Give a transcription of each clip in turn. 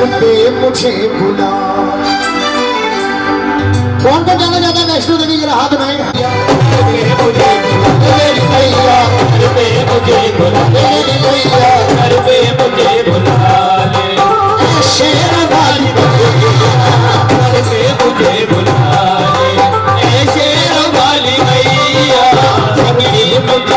पे मुझे बुला। कौन को जाना जाता है वैष्णो देवी? जरा हाथ में मेरी भैया घर पे मुझे बुला, मेरी भैया घर पे मुझे बुला ले, शेर वाली घर पे मुझे बुला ले, शेर वाली भैया मुझे बना।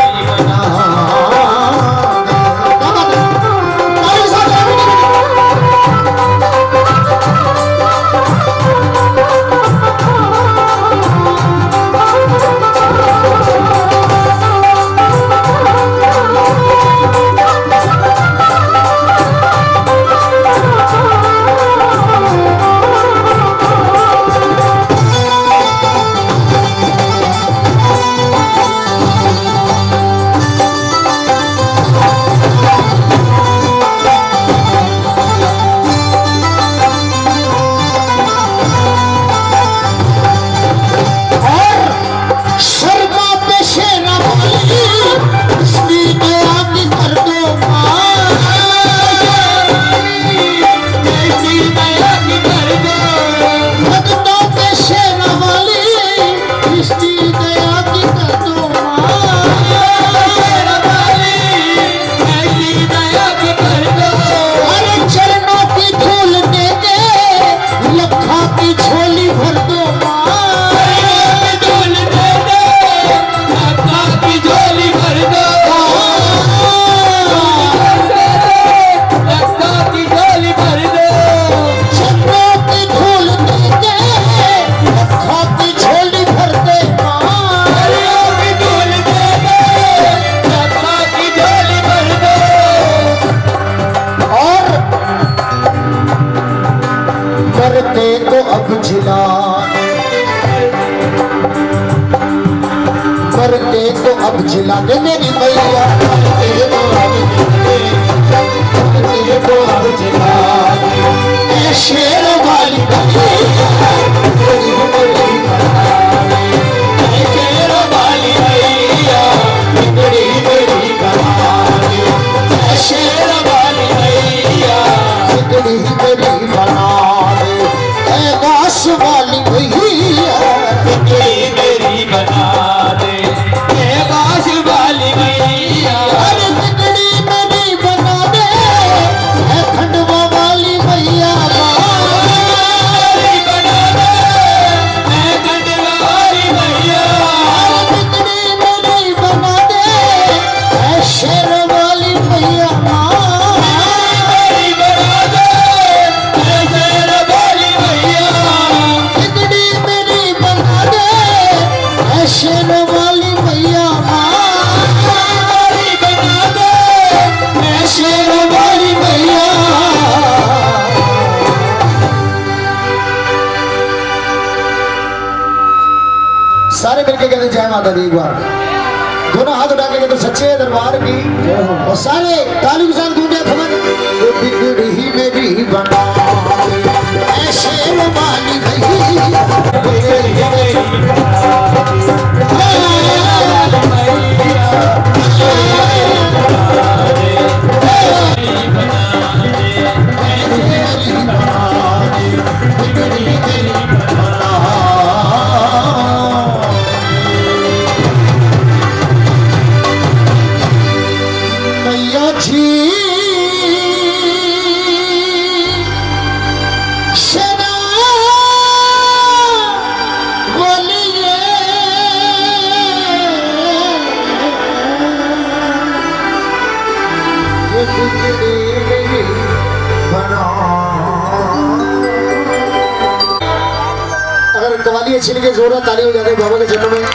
अब जिला दे मेरी भैया तो अब जिला दे, शेर वाली भैया शेर वाली भैया बिगड़ी मेरी बना दे, शेर वाली भैया बिगड़ी मेरी बना दे, गास वाली भैया बिगड़ी मेरी बना दे, गास वाली भैया बिगड़ी मेरी बना दे, खंडवा वाली भैया बना दे, खंडवा वाली भैया बिगड़ी मेरी बना दे, शेर वाली भैया बना दे, शेर वाली भैया बिगड़ी मेरी बना दे, शेर वाली भैया बना दे, शेर वाली भैया। सारे मिलके कहते जय माता दी। एक बार दोनों हाथ उठा के कहते सच्चे दरबार की, और सारे ताली के साथ गूंजे थमन, बिगड़ी ही मेरी बना दे, शेर वाली भैया मैया जी शना बोलिए अगर कवाली अच्छी लगे जोर ताली हो जाती है बाबा के चरणों में।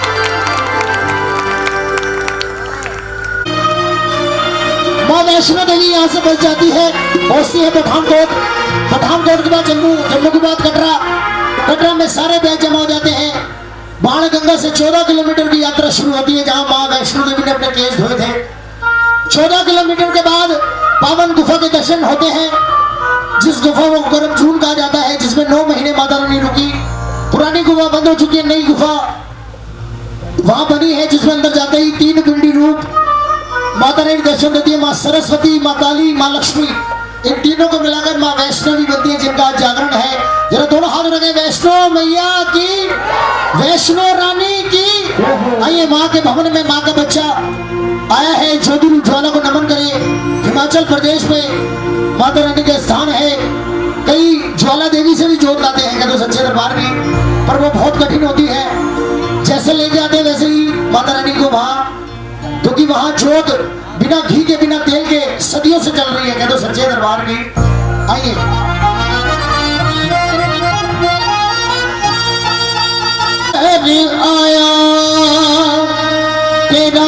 माँ वैष्णो देवी यहाँ से बच जाती है, पहुंचती है पठानकोट, पठानकोट के बाद जम्मू, जम्मू के बाद कटरा, कटरा में सारे बैच जमा हो जाते हैं। बाण गंगा से 14 किलोमीटर की यात्रा शुरू होती है, जहाँ माँ वैष्णो देवी ने अपने केस धोए थे। 14 किलोमीटर के बाद पावन गुफा के दर्शन होते हैं, जिस गुफा को गर्म जून कहा जाता है, जिसमें 9 महीने माता रानी रुकी। पुरानी गुफा बंद हो चुकी है, नई गुफा वहां बनी है, जिसमें अंदर जाते ही 3 पिंडी रूप माता रानी दर्शन देती है। माँ सरस्वती, माँ काली, माँ लक्ष्मी इन तीनों को मिलाकर माँ वैष्णो भी बनती है, जिनका जागरण है। जरा दोनों हाथ रखे, वैष्णो मैया की, वैष्णो रानी की। आइए माँ के भवन में माँ का बच्चा आया है, ज्योति ज्वाला को नमन करे। हिमाचल प्रदेश में माता रानी का स्थान है। कई ज्वाला देवी से भी जोत लाते हैं क्या तो सच्चे दरबार में, पर वो बहुत कठिन होती है। जैसे लेके आते हैं वैसे ही माता रानी को वहां, क्योंकि वहां जोत बिना घी के बिना तेल के सदियों से चल रही है क्या तो सच्चे दरबार में। आइए आया तेरा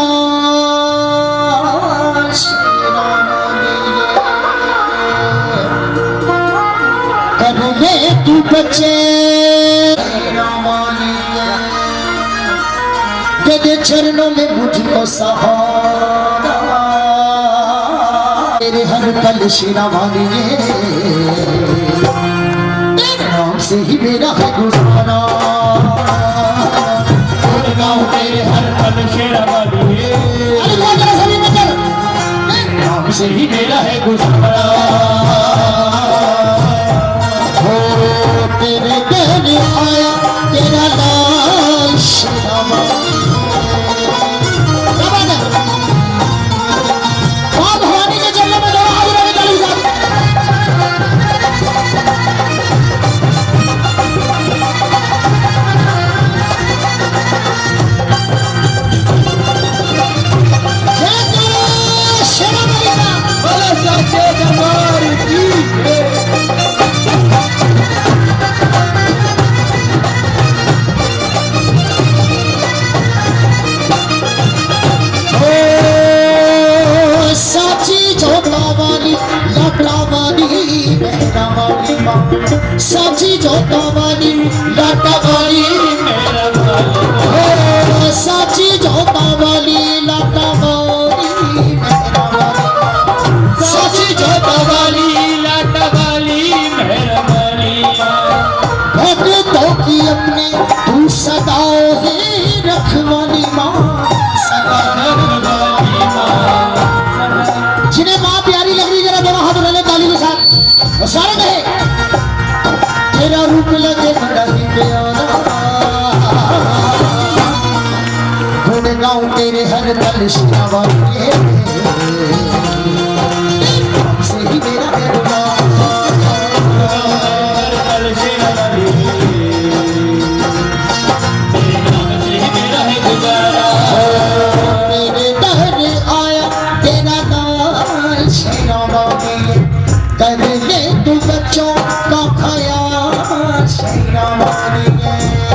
कर ले तू बच्चे तेरे चरणों में मुझको सहारा, तेरे हर पल शेरा वाली तेरे नाम से ही मेरा है गुजारा। तेरे हर पल शेरा वाली तेरे नाम से ही मेरा है गुजारा। हो तेरे कहने आया तेरा नाम शेरा वाली। साची जोता वाली लाटा वाली मेरा वाली, साची जोता वाली लाटा वाली मेरा वाली, साची जोता वाली लाटा वाली मेरा वाली। भक्तों की अपने तू सदा ही रखवाली माँ, सदा रखवाली माँ। जिन्हें माँ प्यारी लग रही जरा दोनों हाथ उठा ताली के साथ और सारे कहे तेरा रूप लगे बड़ा ही प्यारा, गुण गाऊं तेरे हर पल शेरा वाली से ही मेरा है गुजारा। तेरे दर आया तेरा नाम शेरा वाली, कर ले तू बच्चों का खाया शेरा वाली है।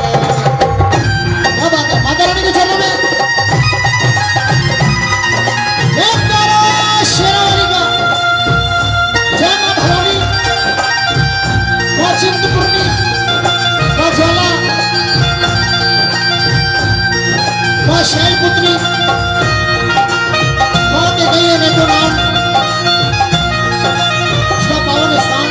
क्या बात है माता रानी के चरणों में एक तारा शेरा वाली का। जय मां भवानी, मां चिंतपूर्णी, मां ज्वाला, मां शैलपुत्री, मां के कई अनेकों नाम, उसका पावन स्थान।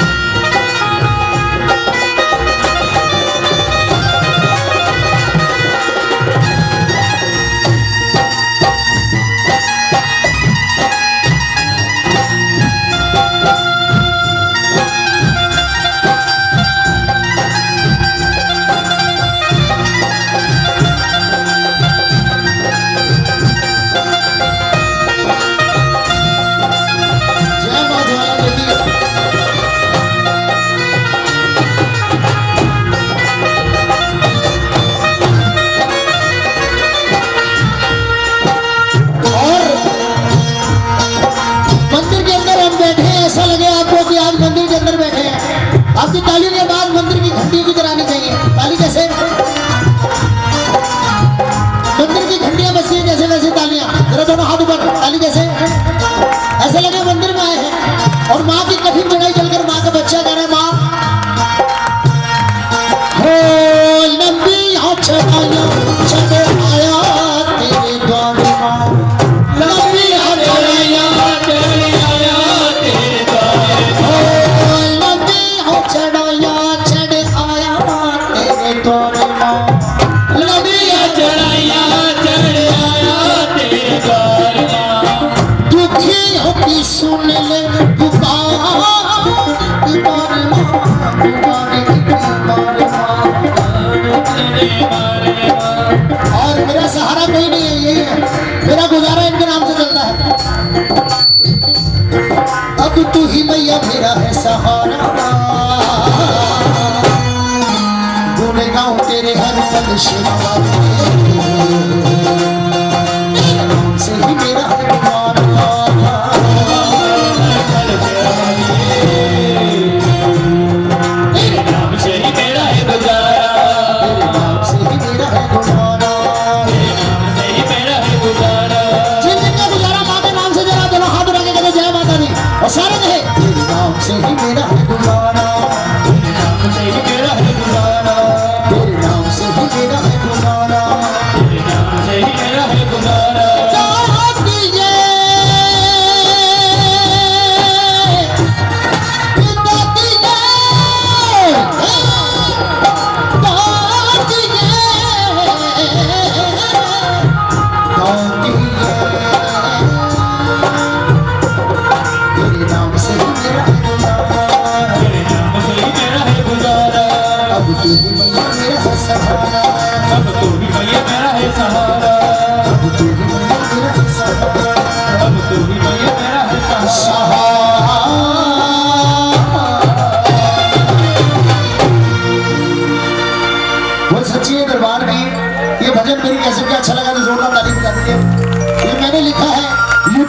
आपकी तालियों के बाद मंदिर की घंटियों की करानी चाहिए। ताली कैसे? मंदिर की घंटियां बजती हैं जैसे वैसे तालियां। जरा दोनों हाथ ऊपर, ताली कैसे? ऐसे लगे मंदिर में आए हैं और माँ की कठिन चढ़ाई चलकर माँ का बच्चा कह रहा है माँ हो लंबी चढ़ाइयां चढ़ आया तेरे द्वार माँ, लंबी चढ़ाइयां चढ़ आया तेरे द्वार, चढ़ाया चढ़ आया तेरे द्वार माँ, लंबिया चढ़ाया चढ़ आया तेरे द्वार माँ। दुखियों की सुन ले और मेरा सहारा कोई नहीं है, यही है मेरा गुजारा, इनके नाम से चलता है। अब तू ही मैया मेरा है सहारा, गुण गाऊं तेरे हर पल से